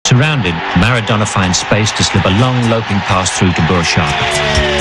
Surrounded, Maradona finds space to slip a long loping pass through to Burchard.